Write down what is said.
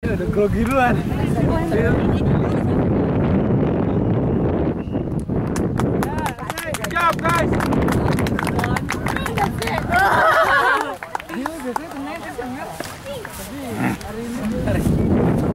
Ada grogi duluan. Siap guys. Dia biasanya tenang. Tapi hari ini